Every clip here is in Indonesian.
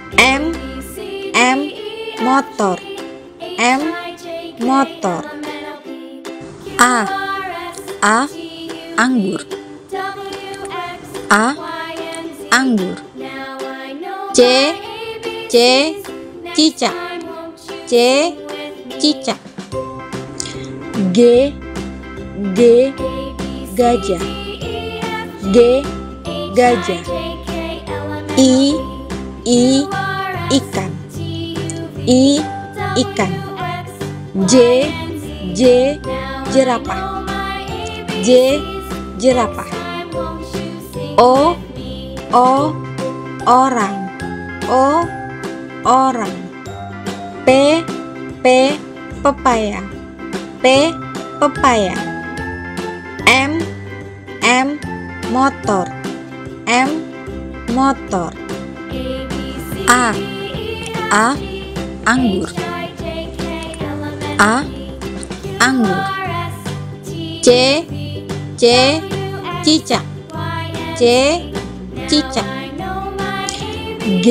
M motor, M motor. A anggur, A anggur. C cicak, C cicak. G gajah, G gajah. I ikan, I ikan. J jerapah, J jerapah. O orang, O orang. P pepaya, P pepaya. M motor, M motor. A anggur, A anggur. C cicak, C cicak. G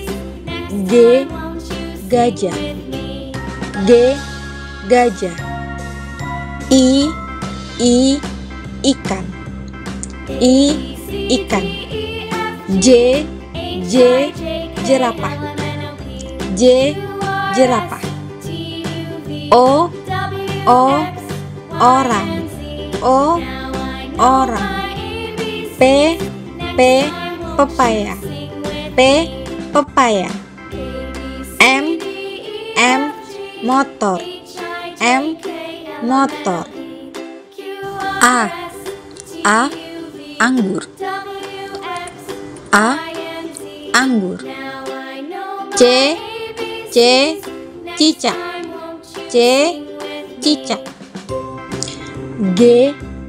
gajah, G gajah. I ikan, I ikan. J jerapah, J jerapah. O orang, O orang. P pepaya, P pepaya. M motor, M motor. A anggur, A anggur. C cicak, C cicak. G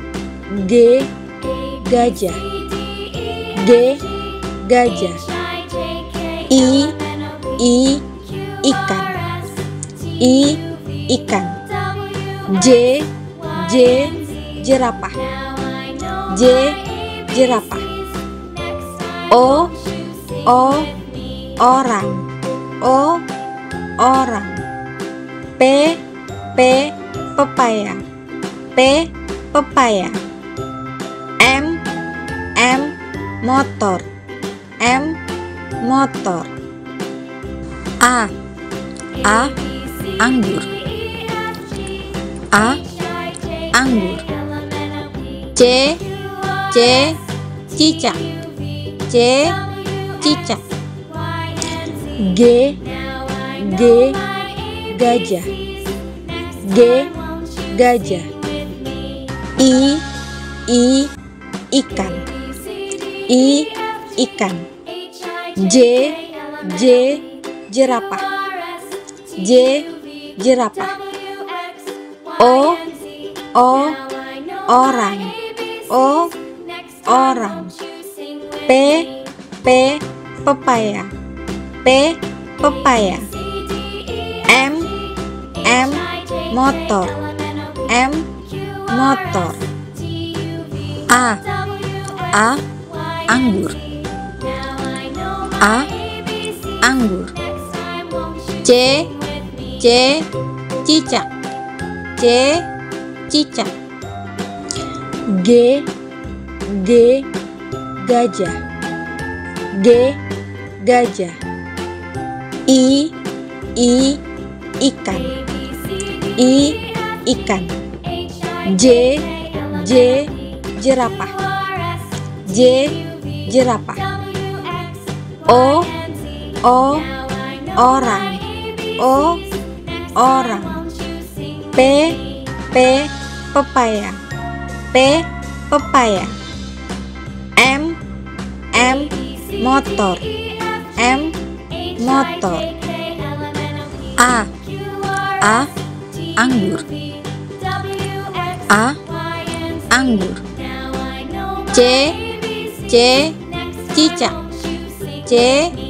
gajah, G gajah. I ikan, I ikan. J jerapah, J jerapah. O orang, O orang. P pepaya, P pepaya. M motor, M motor. A anggur, A anggur. C cicak, C cicak. G gajah, G gajah. I ikan, I ikan. J jerapah, J jerapah. O orang, O orang. P pepaya, P pepaya. M motor, M motor. A anggur, A anggur. C cicak, C cicak. G gajah, G gajah. I ikan, I ikan. J jerapah, J jerapah. O orang, O orang. P pepaya, P pepaya. M motor, M motor. A anggur, A anggur. C cicak, C